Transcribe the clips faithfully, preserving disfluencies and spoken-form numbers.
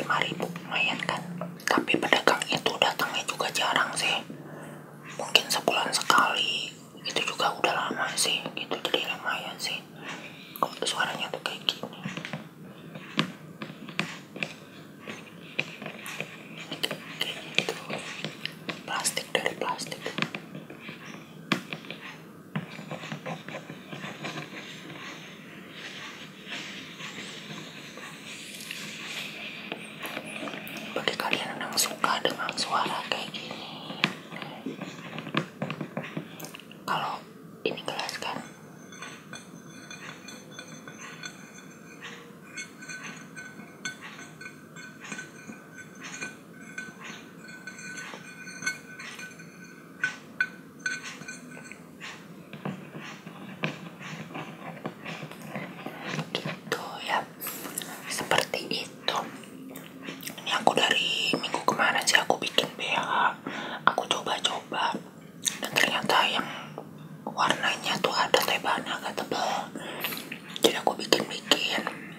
lima ribu, lumayan kan. Tapi pedagang itu datangnya juga jarang sih, mungkin sebulan sekali, itu juga udah lama sih gitu. Jadi lumayan sih. Kok suaranya tuh kayak gini, kayak gitu. Plastik dari plastik. Bagi kalian yang suka dengan suara kayak gini, kalau ini jelas kan, gitu ya, seperti itu. Ini aku dari minggu kemarin sih aku bikin B H, aku coba-coba, dan ternyata yang warnanya tuh ada tebalannya agak tebal, jadi aku bikin-bikin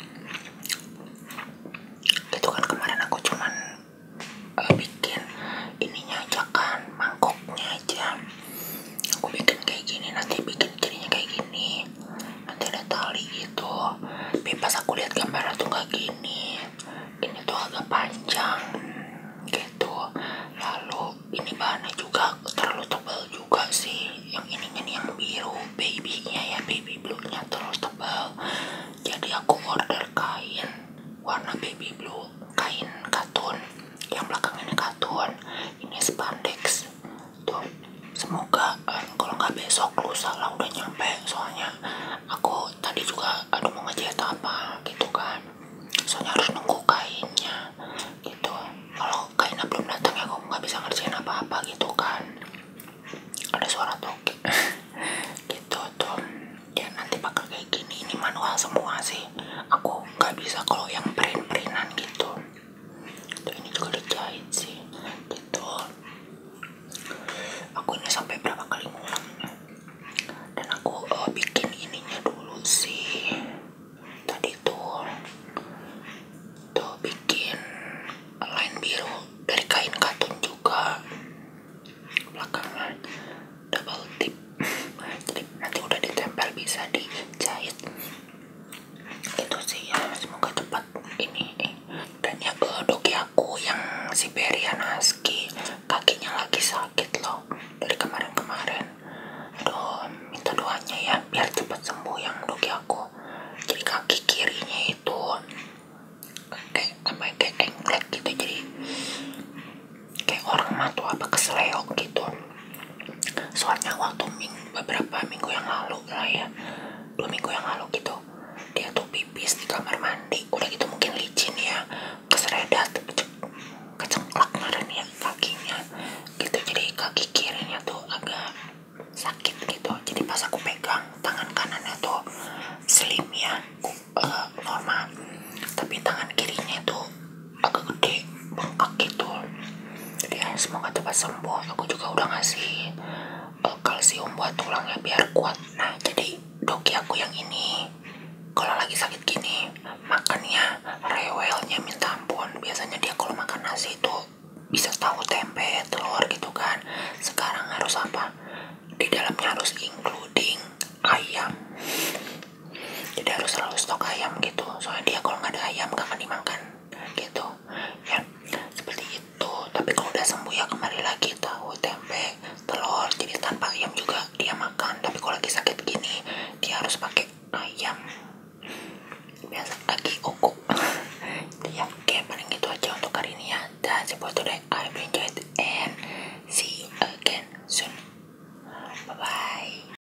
gitu kan. Kemarin aku cuman uh, bikin ininya aja kan, mangkoknya aja aku bikin kayak gini, nanti bikin jadinya kayak gini, nanti ada tali gitu. Tapi pas aku lihat gambarnya tuh gak gini, ini tuh agak panjang gitu. Lalu ini bahannya juga terlalu tebal juga sih, yang ininya nih yang biru babynya ya, baby blue nya terlalu tebal. Jadi aku order kain warna baby blue, kain katun, yang belakang ini katun, ini spandex tuh. Semoga eh, kalau nggak besok lusa lah udah nyampe, soalnya aku tadi juga aduh mau ngejahit apa gitu kan, soalnya harus nunggu kainnya gitu. Kalau kainnya belum datang ya aku nggak bisa ngerjain apa-apa gitu kan. Ada suara toki gitu tuh ya. Nanti bakal kayak gini, ini manual semua sih, aku nggak bisa kalau yang print-printan gitu tuh. Ini juga dijahit sih gitu. Aku ini sampai berapa kali ngulangnya, dan aku uh, bikin ininya dulu sih tadi tuh tuh bikin line biru dari kain katun juga, belakangnya double tip, jadi nanti udah ditempel bisa dijahit itu sih ya. Semoga cepat ini. Dan ya uh, doki aku yang Siberian Husky kakinya lagi sakit loh dari kemarin-kemarin. Aduh, minta doanya ya biar cepat sembuh yang doki aku. Jadi kaki kirinya itu kayak apa, kayak engklek gitu, jadi kayak orang matu apa keseleo gitu. Soalnya waktu minggu, beberapa minggu yang lalu lah ya, dua minggu yang lalu gitu, dia tuh pipis di kamar mandi, udah gitu mungkin licin ya, keseredat, kecengklak kemarin ya kakinya gitu. Jadi kaki kirinya tuh agak sakit gitu. Jadi pas aku pegang tangan kanannya tuh slim ya, uh, normal, tapi tangan kirinya tuh agak gede, bengkak gitu. Jadi ya, semoga cepat sembuh. Aku juga udah ngasih uh, kalsium buat tulangnya biar kuat. Nah jadi doki aku yang ini kalau lagi sakit gini makannya rewelnya minta ampun. Biasanya dia kalau makan nasi itu bisa tahu tempe, telur gitu kan. Sekarang harus apa? Di dalamnya harus including ayam. Jadi harus selalu stok ayam gitu. Soalnya dia kalau nggak ada ayam nggak akan dimakan gitu. Ya seperti itu. Tapi kalau udah sembuh ya kembali lagi tahu, tempe, telur. Jadi tanpa ayam juga dia makan. Tapi kalau lagi sakit gini dia harus pakai ayam. Biasa lagi oke